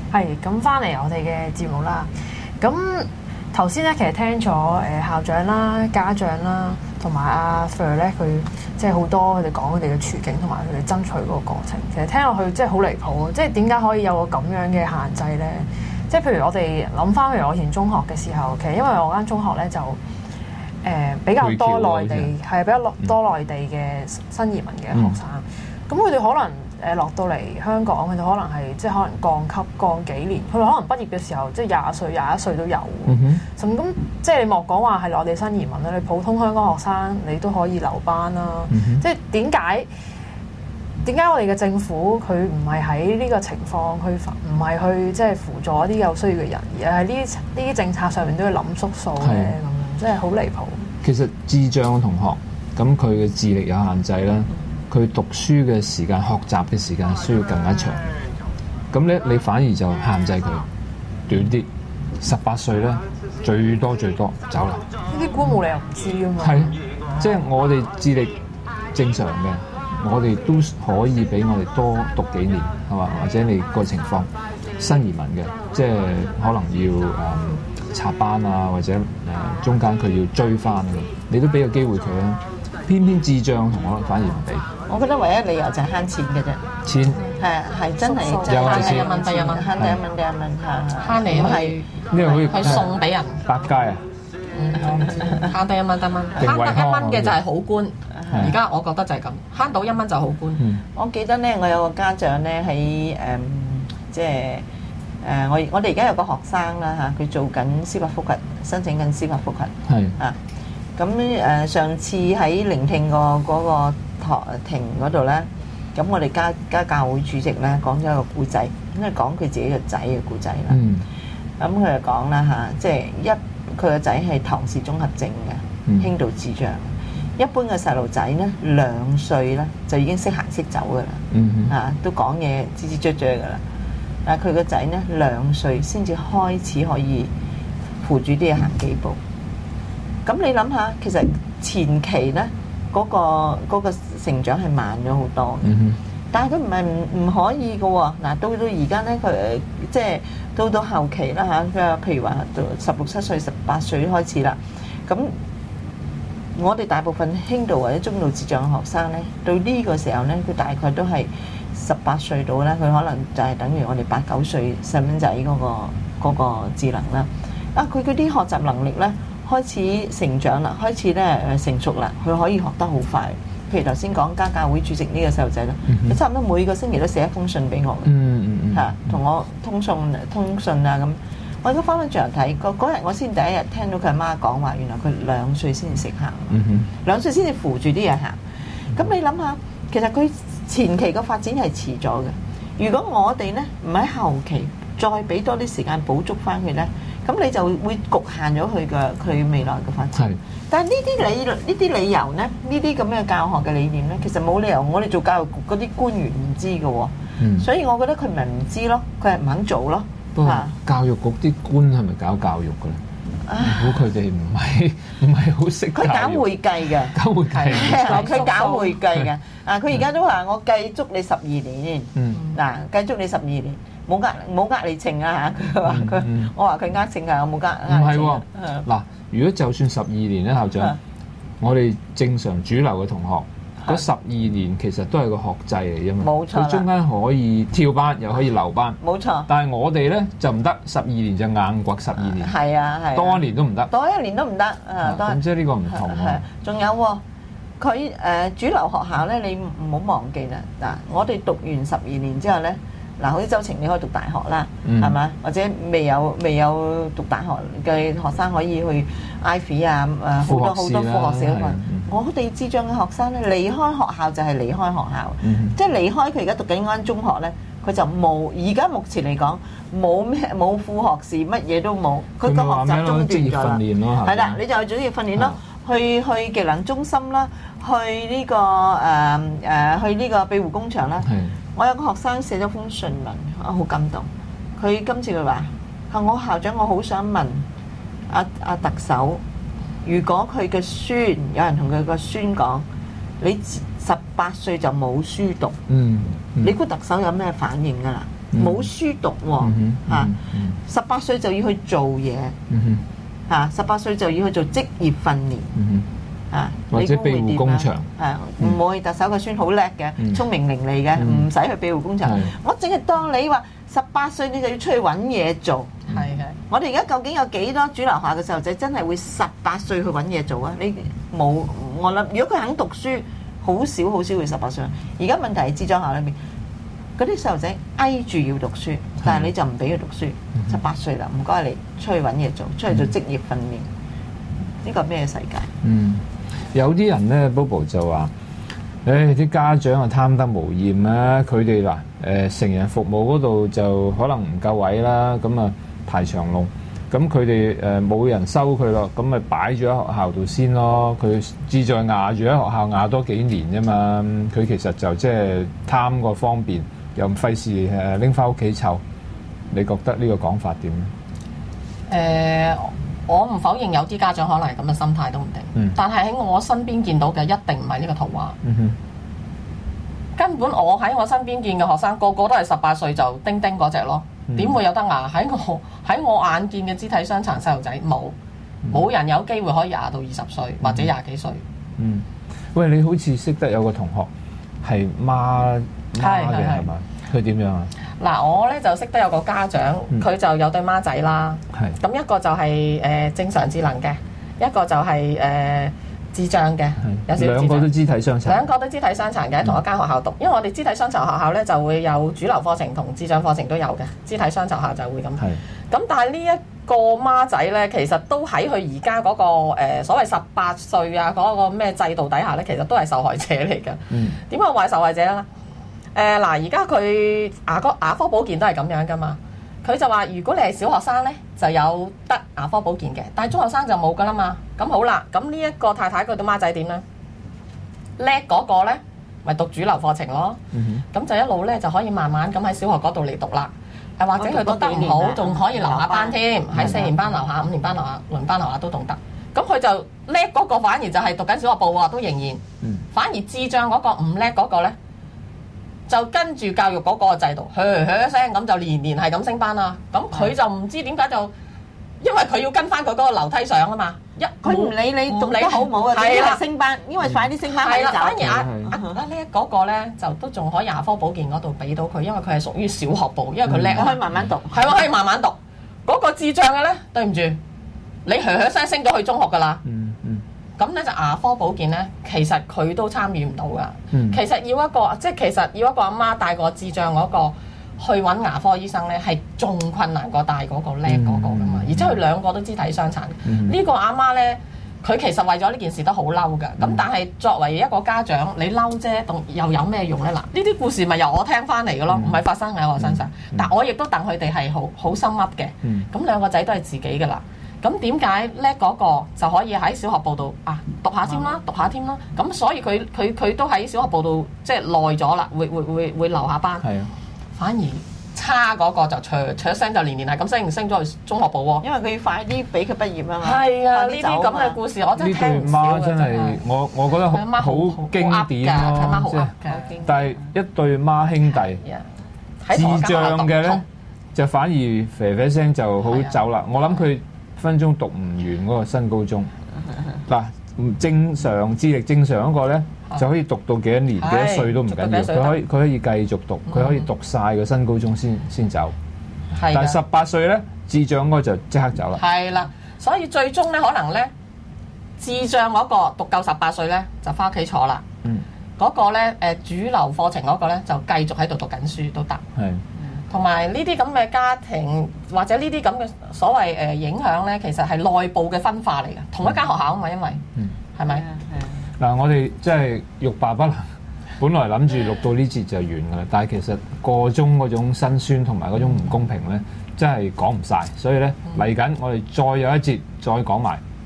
係咁翻嚟我哋嘅節目啦。咁頭先咧，其實聽咗校長啦、家長啦，同埋阿 Sir 咧，佢即係好多佢哋講佢哋嘅處境同埋佢哋爭取嗰個過程。其實聽落去即係好離譜，即係點解可以有個咁樣嘅限制咧？即係譬如我哋諗翻，譬如我以前中學嘅時候，其實因為我間中學咧就比較多內地係比較多內地嘅新移民嘅學生，咁佢哋可能落到嚟香港，佢哋可能係即係可能降級降幾年，佢哋可能畢業嘅時候即係20歲、21歲都有。咁即係你莫講話係內地新移民啦，你普通香港學生你都可以留班啦。即係點解我哋嘅政府佢唔係喺呢個情況，佢唔係去即係輔助一啲有需要嘅人，而係呢啲政策上面都要諗縮數嘅咁樣，真係好離譜。 其實智障嘅同學，咁佢嘅智力有限制啦，佢讀書嘅時間、學習嘅時間需要更加長。咁咧，你反而就限制佢短啲。18歲咧，最多走啦。 呢啲官冇理由唔知㗎嘛。 係，即係我哋智力正常嘅，我哋都可以俾我哋多讀幾年，係嘛？或者你個情況新移民嘅，即係可能要插班啊，或者中間佢要追翻嘅，你都俾個機會佢啦。偏偏智障同學反而唔俾。 我覺得唯一理由就係慳錢嘅啫。 錢係真係又係錢， 慳第一蚊慳嚟係呢個好似係送俾人百佳啊！ 慳得1蚊得蚊，慳得1蚊嘅就係好官。而家我覺得就係咁，慳到1蚊就好官。 我記得咧，我有個家長咧喺即係我哋而家有個學生啦嚇，佢做緊司法覆核，申請緊司法覆核。 係啊，咁上次喺聆聽嗰個庭嗰度咧，咁我哋家教會主席咧講咗一個故仔，咁係講佢自己個仔嘅故仔啦。咁佢就講啦嚇，即係佢個仔係唐氏綜合症嘅輕度智障。一般嘅細路仔咧2歲咧就已經識行識走噶啦，都講嘢吱吱喳喳噶啦。但係佢個仔咧2歲先至開始可以扶住啲嘢行幾步。咁你諗下，其實前期咧嗰個成長係慢咗好多嘅。但係佢唔係唔可以嘅喎。嗱，到而家咧，佢即係到後期啦嚇。佢譬如話到16、17歲、18歲開始啦。咁我哋大部分輕度或者中度智障嘅學生咧，到呢個時候咧，佢大概都係18歲到咧，佢可能就係等於我哋8、9歲細蚊仔嗰個智能啦。佢嗰啲學習能力咧開始成長啦，開始咧成熟啦，佢可以學得好快。譬如頭先講家教會主席呢個細路仔啦，佢差唔多每個星期都寫一封信俾我嘅，嚇同我通訊啊咁。我而家翻轉頭睇嗰日，我先第一日聽到佢阿媽講話，原來佢2歲先至識行，2歲先至扶住啲嘢行。咁你諗下，其實佢前期個發展係遲咗嘅。如果我哋咧唔喺後期再俾多啲時間補足翻佢咧，咁你就會局限咗佢未來嘅發展。但係呢啲理由咧，呢啲咁嘅教學嘅理念咧，其實冇理由我哋做教育局嗰啲官員唔知嘅喎。所以我覺得佢唔係唔知咯，佢係唔肯做咯。 教育局啲官係咪搞教育嘅咧？我估佢哋唔係好識。 佢搞會計嘅，佢搞會計嘅。佢而家都話我計足你12年。嗱，計足你12年，冇呃你情啊嚇！佢話我話佢呃情㗎，我冇呃。 唔係喎，嗱，如果就算12年咧，校長，我哋正常主流嘅同學。嗰12年其實都係個學制嚟啫嘛，冇錯。佢中間可以跳班，又可以留班，冇錯。但係我哋咧就唔得，12年就硬掘12年，係啊，多1年都唔得，多1年都唔得啊！咁即係呢個唔同喎。仲有喎，佢主流學校咧，你唔好忘記啦。嗱，我哋讀完12年之後咧，嗱，好似周晴你可以讀大學啦，係嘛？或者未有讀大學嘅學生可以去 Ivy 啊，好多副學士啊嘛。我哋智障嘅學生咧，離開學校就係離開學校，即係離開佢而家讀緊嗰間中學咧，佢就冇。而家目前嚟講，冇副學士，乜嘢都冇。佢個學習中斷咗啦。係啦，你就去職業訓練咯，去技能中心啦，去呢個庇護工場啦。我有個學生寫咗封信文，我好感動。佢今次佢話：我校長，我好想問阿特首。如果佢嘅孫有人同佢個孫講，你18歲就冇書讀，你估特首有咩反應㗎啦？ 冇書讀喎嚇，18歲就要去做嘢嚇，18歲就要去做職業訓練嚇， 或者庇護工場唔會特首個孫好叻嘅，聰明伶俐嘅，唔使去庇護工場。我淨係當你話18歲你就要出去揾嘢做。 係嘅。 我哋而家究竟有幾多主流學校嘅細路仔真係會18歲去揾嘢做啊？你冇，我諗如果佢肯讀書，好少會18歲。而家問題係資助校裏面嗰啲細路仔挨住要讀書，但係你就唔俾佢讀書。18歲啦，唔該你出去揾嘢做，出去做職業訓練。呢個咩世界？ 有啲人咧 ，Bobo 就話：，啲家長啊貪得無厭啊！佢哋嗱成人服務嗰度就可能唔夠位啦，咁啊排長龍。咁佢哋冇人收佢咯，咁咪擺住喺學校度先咯。佢志在壓住喺學校壓多幾年啫嘛。佢其實就即係貪個方便，又唔費事拎翻屋企湊。你覺得呢個講法點咧？ 我唔否認有啲家長可能係咁嘅心態都唔定，但係喺我身邊見到嘅一定唔係呢個圖畫。根本我喺我身邊見嘅學生個個都係18歲就叮叮嗰隻咯，點會有得壓？喺我眼見嘅肢體傷殘細路仔冇人有機會可以壓到20歲或者20幾歲。 喂，你好似識得有個同學係媽嘅係嘛？佢點樣啊？ 嗱，我咧就識得有個家長，佢就有對孖仔啦。咁一個就係正常智能嘅，一個就係智障嘅，有少少兩個都肢體傷殘。 兩個都肢體傷殘嘅，同一間學校讀。因為我哋肢體傷殘學校咧就會有主流課程同智障課程都有嘅，肢體傷殘學校就會咁。咁但係呢一個孖仔咧，其實都喺佢而家嗰個所謂18歲啊嗰個咩制度底下咧，其實都係受害者嚟嘅。點解話係受害者咧？嗱，而家佢牙科保健都係咁樣噶嘛。佢就話：如果你係小學生咧，就有得牙科保健嘅，但係中學生就冇噶啦嘛。咁好啦，咁呢一個太太佢對孖仔點咧？叻嗰個咧，咪讀主流課程咯。咁就一路咧就可以慢慢咁喺小學嗰度嚟讀啦。或者佢讀得唔好，仲可以留下班添，喺4年班留下、5年班留下、6年班留下都仲得。咁佢就叻嗰個反而就係讀緊小學部喎，都仍然。反而智障嗰個唔叻嗰個咧，就跟住教育嗰個制度，一聲咁就年年係咁升班啦。咁佢就唔知點解就，因為佢要跟翻佢嗰個樓梯上啊嘛。 佢唔理你讀得好唔好啊，係啦升班，因為快啲升班快啲走。 反而阿叻嗰個咧就都仲可以牙科保健嗰度俾到佢，因為佢係屬於小學部，因為佢叻， 可以慢慢讀。 係喎，可以慢慢讀。嗰個智障嘅咧，對唔住，你一聲升咗去中學㗎啦。咁咧就牙科保健咧，其實佢都參與唔到噶。其實要一個阿媽帶個智障嗰個去揾牙科醫生咧，係仲困難過帶嗰個叻嗰個噶嘛。而且佢兩個都肢體傷殘。呢個阿媽咧，佢其實為咗呢件事都好嬲噶。咁但係作為一個家長，你嬲啫，又有咩用咧？嗱，呢啲故事咪由我聽翻嚟嘅咯，唔係發生喺我身上。但我亦都戥佢哋係好心噏嘅。咁兩個仔都係自己噶啦。咁點解叻嗰個就可以喺小學部度讀下添啦，讀下添啦？咁所以佢都喺小學部度即係耐咗啦，會留下班。係啊，反而差嗰個就啜聲就年係咁升咗去中學部喎。因為佢要快啲俾佢畢業啊嘛。係啊，呢啲咁嘅故事我真係聽唔少嘅。真係我覺得好經典咯，即係。但係一對孖兄弟，智障嘅咧就反而啡啡聲就好走啦。我諗佢分鐘讀唔完嗰個新高中嗱，正常智力正常嗰個咧就可以讀到幾多年幾多歲都唔緊要，佢可以繼續讀，佢可以讀晒個新高中先走。但係18歲咧智障嗰個就即刻走啦。係啦，所以最終咧可能咧智障嗰個讀夠18歲咧就翻屋企坐啦。嗰個咧主流課程嗰個咧就繼續喺度讀緊書都得。係。同埋呢啲咁嘅家庭或者呢啲咁嘅所謂影響咧，其實係內部嘅分化嚟嘅，同一間學校啊嘛，因為係咪？ 嗱，我哋即係欲罷不能，本來諗住錄到呢節就完㗎啦，但係其實個中嗰種辛酸同埋嗰種唔公平咧，真係講唔晒，所以咧嚟緊我哋再有一節再講埋。